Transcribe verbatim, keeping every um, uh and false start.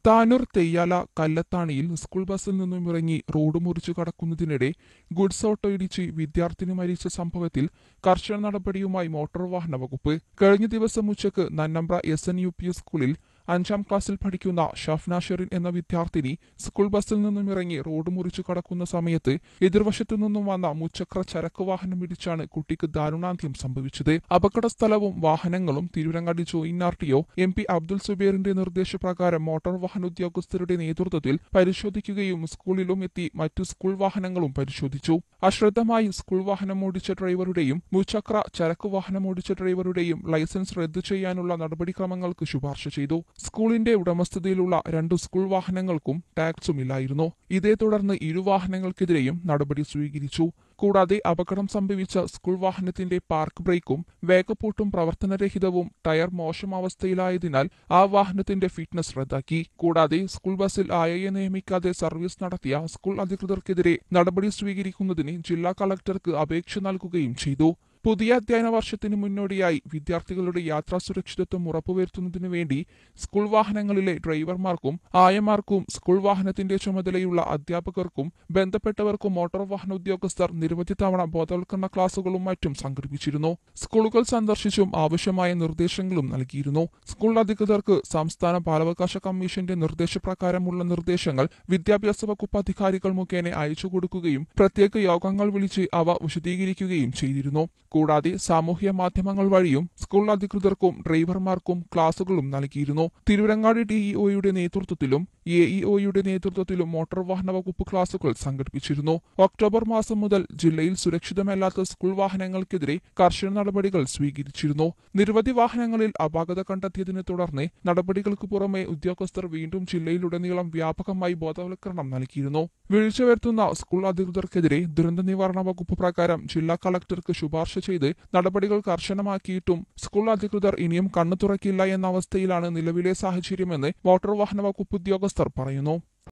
Tanur Theyyala കല്ലത്താണിയിൽ school ബസിൽ നിന്നും ഇറങ്ങി റോഡ് മുറിച്ചു കടക്കുന്നതിനിടെ ഗുഡ്സ് ഓട്ടോ ഇടിച്ച് വിദ്യാർത്ഥിനി മരിച്ച സംഭവത്തിൽ കർശന നടപടിയുമായി മോട്ടോർ വാഹന വകുപ്പ്. കഴിഞ്ഞ ദിവസം ഉച്ചയ്ക്ക് Nannambra S N U P സ്കൂളിൽ അഞ്ചാം ക്ലാസ്സിൽ പഠിക്കുന്ന ഷഫ്ന ഷെറിൻ എന്ന വിദ്യാർത്ഥിനി സ്കൂൾ ബസിൽ നിന്നും ഇറങ്ങി റോഡ് മുറിച്ചു കടക്കുന്ന സമയത്ത് എതിർവശത്തു നിന്നും വന്ന മുച്ചക്ര ചരക്ക് വാഹനം ഇടിച്ചാണ് കുട്ടിക്ക് ദാരുണാന്ത്യം സംഭവിച്ചത്. അപകട സ്ഥലവും വാഹനങ്ങളും Tirurangadi joint R T O M P Abdul സുബൈറിന്റെ നിർദ്ദേശപ്രകാരം മോട്ടോർ വാഹന ഉദ്യോഗസ്ഥരുടെ നേതൃത്വത്തിൽ പരിശോധിക്കുകയും സ്കൂളിലും എത്തി മറ്റു സ്കൂൾ വാഹനങ്ങളും പരിശോധിച്ചു. അശ്രദ്ധമായി സ്കൂൾ വാഹനം ഓടിച്ച ഡ്രൈവറുടെയും മുച്ചക്ര ചരക്ക് വാഹനം ഓടിച്ച ഡ്രൈവറുടെയും ലൈസൻസ് റദ്ദു ചെയ്യാനുള്ള നടപടിക്രമങ്ങൾക്ക് ശുപാർശ ചെയ്തു. സ്കൂളിന്റെ ഉടമസ്ഥതയിലുള്ള രണ്ടു സ്കൂൾ വാഹനങ്ങൾക്കും ടാക്സുമില്ലായിരുന്നു. ഇതേ തുടർന്ന് ഇരു വാഹനങ്ങൾക്കെതിരെയും നടപടി സ്വീകരിച്ചു. കൂടാതെ അപകടം സംഭവിച്ച സ്കൂൾ വാഹനത്തിന്റെ പാർക്ക് ബ്രേക്കും വേഗപ്പൂട്ടും പ്രവർത്തനരഹിതവും ടയർ മോശം അവസ്ഥയിലായതിനാൽ ആ വാഹനത്തിന്റെ ഫിറ്റ്നസ് റദ്ദാക്കി. കൂടാതെ സ്കൂൾ ബസിൽ ആയയെ നിയമിക്കാതെ സർവീസ് നടത്തിയ സ്കൂൾ അധികൃതർക്കെതിരെ നടപടി സ്വീകരിക്കുന്നതിന് ജില്ലാ കളക്ടർക്ക് അപേക്ഷ നൽകുകയും ചെയ്തു. പുതിയ അധ്യയന വർഷത്തിന് മുന്നോടിയായി വിദ്യാർത്ഥികളുടെ യാത്രാ സുരക്ഷിതത്വം ഉറപ്പുവരുത്തുന്നതിനു വേണ്ടി സ്കൂൾ വാഹനങ്ങളിലെ ഡ്രൈവർമാർക്കും ആയമാർക്കും സ്കൂൾ വാഹനത്തിന്റെ ചുമതലയുള്ള അധ്യാപകർക്കും ബന്ധപ്പെട്ടവർക്കും മോട്ടോർ വാഹന ഉദ്യോഗസ്ഥർ നിരവധി തവണ ബോധവൽക്കരണ ക്ലാസുകളും മറ്റും സംഘടിപ്പിച്ചിരുന്നു. സ്കൂളുകൾ സന്ദർശിച്ചും ആവശ്യമായ നിർദ്ദേശങ്ങളും നൽകിയിരുന്നു. സ്കൂൾ അധികൃതർക്ക് സംസ്ഥാന ബാലാവകാശ കമ്മീഷന്റെ നിർദ്ദേശപ്രകാരമുള്ള നിർദ്ദേശങ്ങൾ വിദ്യാഭ്യാസ വകുപ്പ് അധികാരികൾ മുഖേന അയച്ചു കൊടുക്കുകയും പ്രത്യേക യോഗങ്ങൾ വിളിച്ച് അവ വിശദീകരിക്കുകയും ചെയ്തിരുന്നു. കൂടാതെ സാമൂഹ്യ മാധ്യമങ്ങൾ വഴിയും സ്കൂൾ അധികൃതർക്കും ഡ്രൈവർമാർക്കും ക്ലാസുകളും നൽകിയിരുന്നു. തിരൂരങ്ങാടി ഡിഇഒയുടെ നേതൃത്വത്തിലും എ ഇ ഒയുടെ നേതൃത്വത്തിലും മോട്ടോർ വാഹന വകുപ്പ് ക്ലാസുകൾ സംഘടിപ്പിച്ചിരുന്നു. ഒക്ടോബർ മാസം മുതൽ ജില്ലയിൽ സുരക്ഷിതമല്ലാത്ത സ്കൂൾ വാഹനങ്ങൾക്കെതിരെ കർശന നടപടികൾ സ്വീകരിച്ചിരുന്നു. നിരവധി വാഹനങ്ങളിൽ അപാകത കണ്ടെത്തിയതിനെ തുടർന്ന് നടപടികൾക്ക് പുറമെ ഉദ്യോഗസ്ഥർ വീണ്ടും ജില്ലയിലുടനീളം വ്യാപകമായി ബോധവൽക്കരണം നൽകിയിരുന്നു. വീഴ്ച വരുത്തുന്ന സ്കൂൾ അധികൃതർക്കെതിരെ ദുരന്ത നിവാരണ വകുപ്പ് പ്രകാരം ജില്ലാ കളക്ടർക്ക് ശുപാർശ ചെയ്ത് നടപടികൾ കർശനമാക്കിയിട്ടും സ്കൂൾ അധികൃതർ ഇനിയും കണ്ണു തുറക്കില്ല എന്ന അവസ്ഥയിലാണ് നിലവിലെ സാഹചര്യമെന്ന് മോട്ടോർ വാഹന വകുപ്പ് ഉദ്യോഗസ്ഥർ പറയുന്നു.